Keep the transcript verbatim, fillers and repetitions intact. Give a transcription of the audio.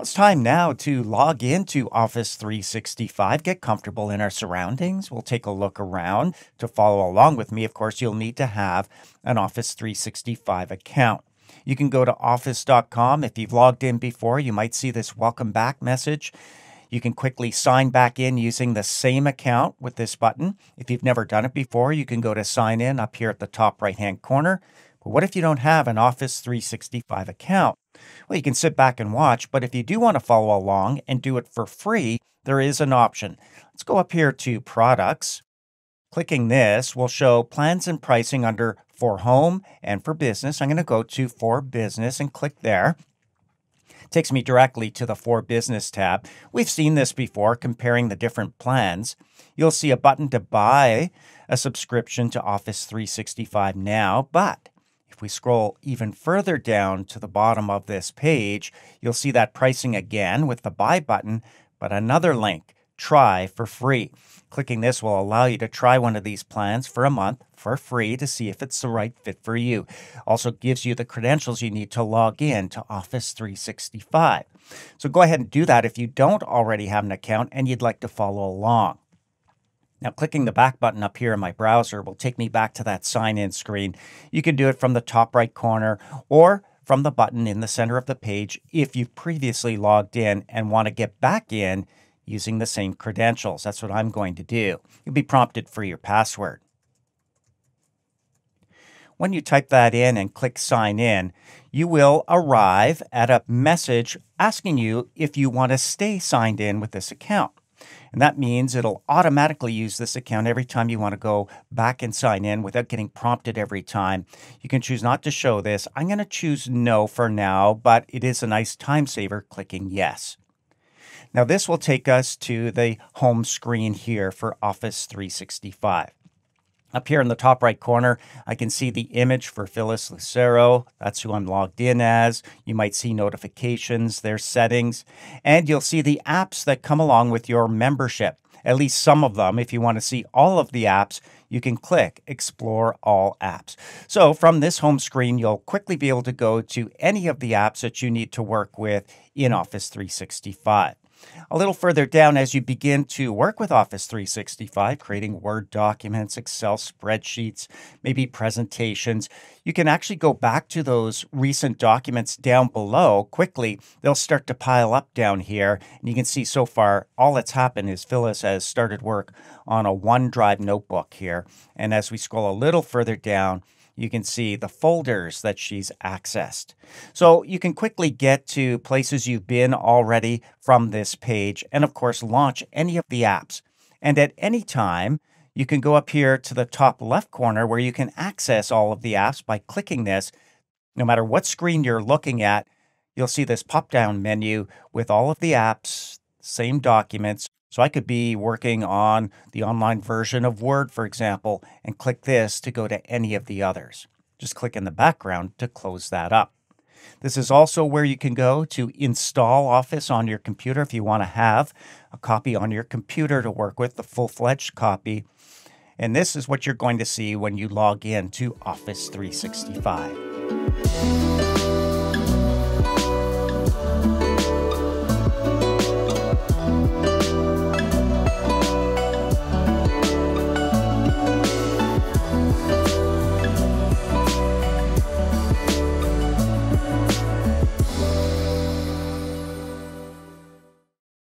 It's time now to log into Office three sixty-five, get comfortable in our surroundings. We'll take a look around. To follow along with me, of course, you'll need to have an Office three sixty-five account. You can go to office dot com. If you've logged in before, you might see this welcome back message. You can quickly sign back in using the same account with this button. If you've never done it before, you can go to sign in up here at the top right-hand corner. But what if you don't have an Office three sixty-five account? Well, you can sit back and watch, but if you do want to follow along and do it for free, there is an option. Let's go up here to Products. Clicking this will show plans and pricing under For Home and for Business. I'm going to go to For Business and click there. It takes me directly to the For Business tab. We've seen this before, comparing the different plans. You'll see a button to buy a subscription to Office three sixty-five now, but if we scroll even further down to the bottom of this page, you'll see that pricing again with the buy button, but another link, try for free. Clicking this will allow you to try one of these plans for a month for free to see if it's the right fit for you. Also gives you the credentials you need to log in to Office three sixty-five. So go ahead and do that if you don't already have an account and you'd like to follow along. Now, clicking the back button up here in my browser will take me back to that sign-in screen. You can do it from the top right corner or from the button in the center of the page if you've previously logged in and want to get back in using the same credentials. That's what I'm going to do. You'll be prompted for your password. When you type that in and click Sign In, you will arrive at a message asking you if you want to stay signed in with this account. And that means it'll automatically use this account every time you want to go back and sign in without getting prompted every time. You can choose not to show this. I'm going to choose no for now, but it is a nice time saver clicking yes. Now this will take us to the home screen here for Office three sixty-five. Up here in the top right corner, I can see the image for Phyllis Lucero. That's who I'm logged in as. You might see notifications, their settings, and you'll see the apps that come along with your membership. At least some of them. If you want to see all of the apps, you can click Explore All Apps. So from this home screen, you'll quickly be able to go to any of the apps that you need to work with in Office three sixty-five. A little further down, as you begin to work with Office three sixty-five, creating Word documents, Excel spreadsheets, maybe presentations, you can actually go back to those recent documents down below quickly. They'll start to pile up down here. And you can see so far, all that's happened is Phyllis has started work on a OneDrive notebook here. And as we scroll a little further down, you can see the folders that she's accessed. So you can quickly get to places you've been already from this page and, of course, launch any of the apps. And at any time, you can go up here to the top left corner where you can access all of the apps by clicking this. No matter what screen you're looking at, you'll see this pop-down menu with all of the apps, same documents. So I could be working on the online version of Word, for example, and click this to go to any of the others. Just click in the background to close that up. This is also where you can go to install Office on your computer if you want to have a copy on your computer to work with, the full-fledged copy. And this is what you're going to see when you log in to Office three sixty-five.